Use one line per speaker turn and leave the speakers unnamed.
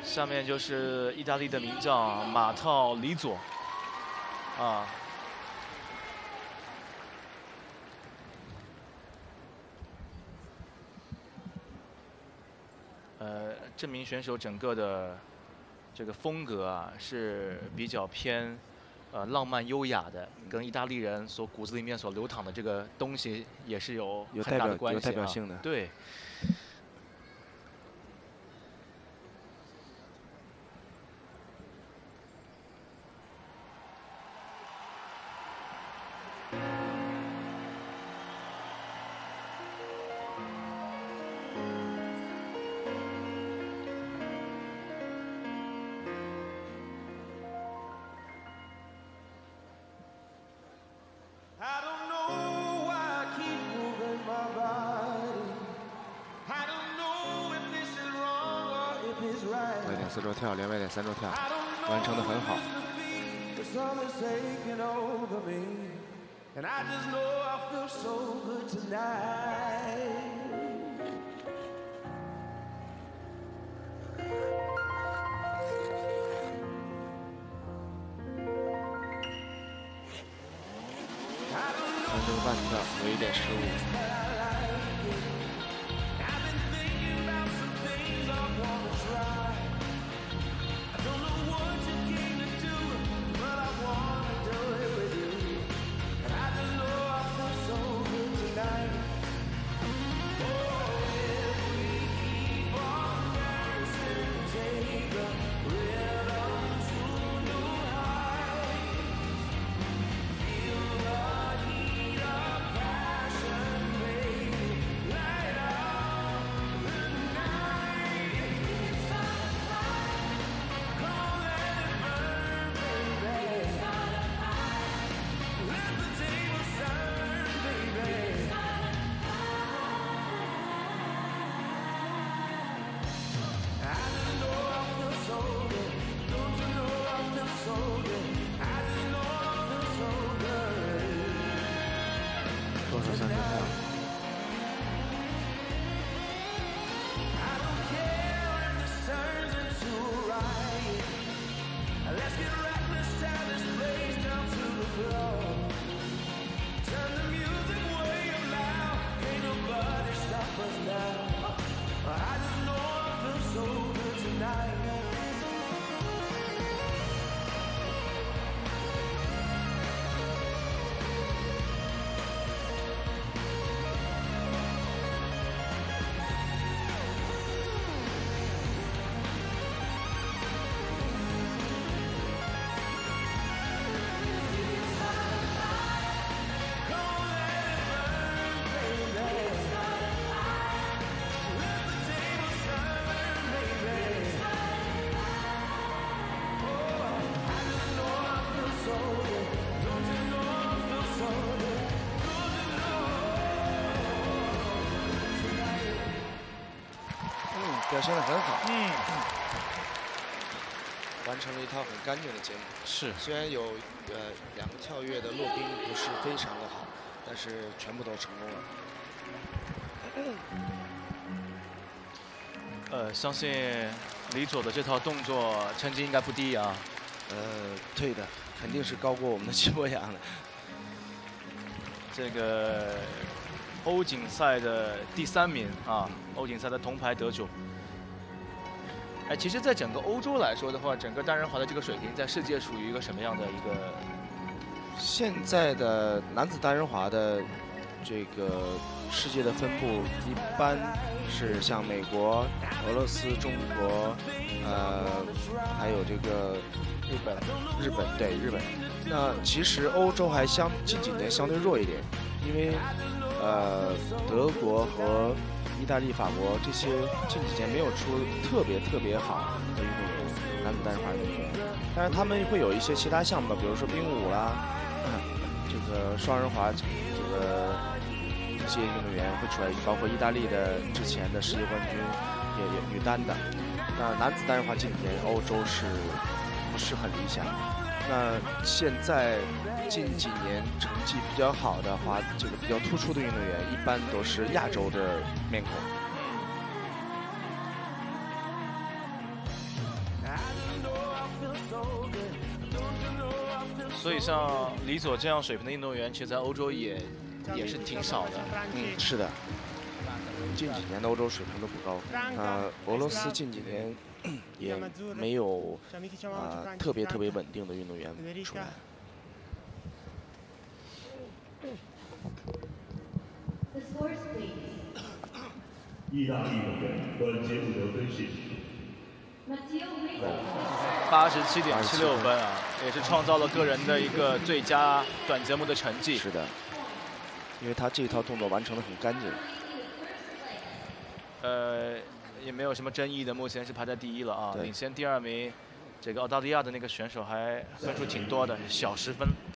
下面就是意大利的名将马套里佐，啊。 这名选手整个的这个风格啊是比较偏浪漫优雅的，跟意大利人所骨子里面所流淌的这个东西也是有很大的关系、啊、
有代表性的。
对。
外点4周跳，连外点3周跳，完成的很好。3周半跳有一点失误。 表现得很好，完成了一套很干净的节目。
是，
虽然有2个跳跃的落冰不是非常的好，但是全部都成功了。
相信李佐的这套动作成绩应该不低啊。
对的，肯定是高过我们的齐博洋的。
这个欧锦赛的第3名啊，欧锦赛的铜牌得主。 哎，其实，在整个欧洲来说的话，整个单人滑的这个水平，在世界属于一个什么样的一个？
现在的男子单人滑的这个世界的分布，一般是像美国、俄罗斯、中国，还有这个日本对日本。那其实欧洲还近几年相对弱一点，因为德国和 意大利、法国这些近几年没有出特别好的运动员，男子单人滑运动员。当然，他们会有一些其他项目，比如说冰舞啦，这个双人滑，这个一些运动员会出来，包括意大利的之前的世界冠军，也女单的。那男子单人滑近几年欧洲是不是很理想？那现在近几年成绩比较好的滑，这个比较突出的运动员，一般都是亚洲的面孔。
所以像李佐这样水平的运动员，其实在欧洲也是挺少的。
是的。近几年的欧洲水平都不高。俄罗斯近几年也没有特别稳定的运动员出来。
意大利运动员本节目得分是
87.76分啊，也是创造了个人的一个最佳短节目的成绩。
是的，因为他这套动作完成的很干净。
也没有什么争议的，目前是排在第1了啊，领先第2名这个澳大利亚的那个选手还分数挺多的，小10分。